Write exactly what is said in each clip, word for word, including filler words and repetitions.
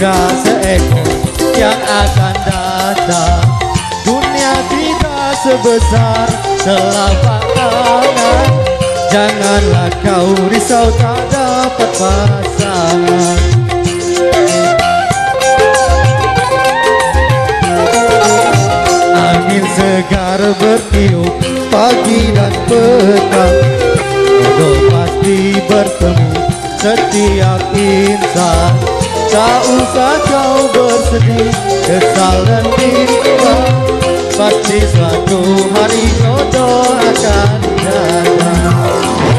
juga seekor yang akan datang. Dunia kita sebesar telapak tangan, janganlah kau risau tak dapat pasangan. Angin segar bertiup pagi dan petang, jodoh pasti bertemu setiap insan. Tak usah kau bersedih, kesal dan bimbang, pasti suatu hari jodoh akan datang.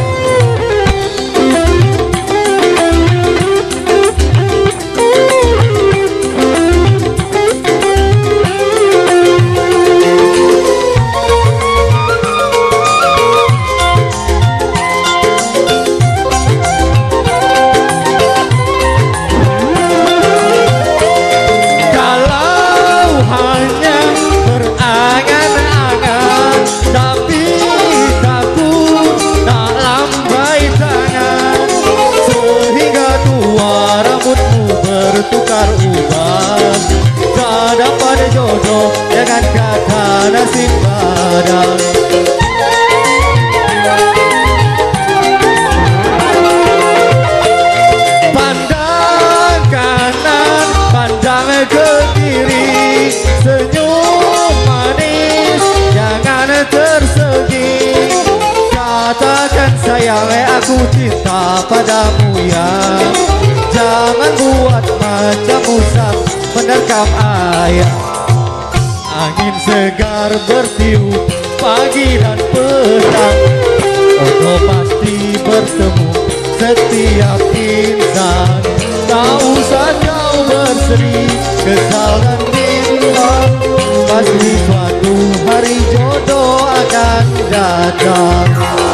Bertukar ubah, tak dapat jodoh dengan kata nasib badan. Pandang kanan, pandang ke kiri, senyum manis jangan tersegi. Katakan sayang, aku cinta padamu ya. Jangan buat macam musang menerkam air. Angin segar bertiup pagi dan petang, jodoh pasti bertemu setiap insan. Tak usah kau bersedih, kesal dan bimbang, pasti suatu hari jodoh akan datang.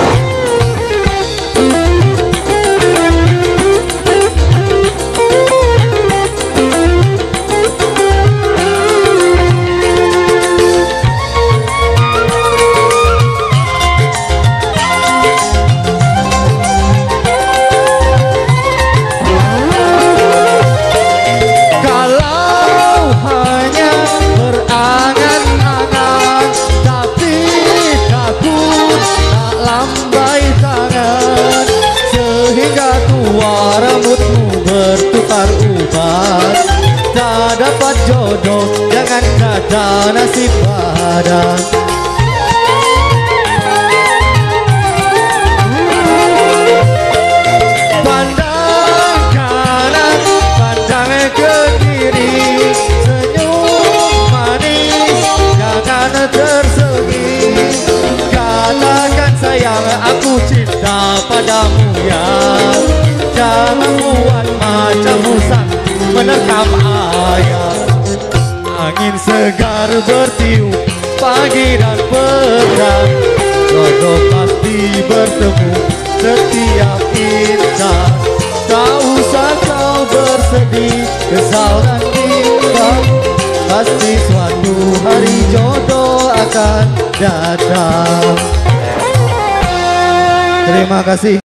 Bertukar ubah, tak dapat jodoh jangan kata nasib badan. Pandang kanan, pandang ke kiri, senyum manis jangan tersegi. Katakan sayang, aku cinta padamu ya. Jangan buat macam musang menerkam air. Angin segar bertiup pagi dan petang, jodoh pasti bertemu setiap insan. Tak usah kau bersedih, kesal dan bimbang, pasti suatu hari jodoh akan datang. Terima kasih.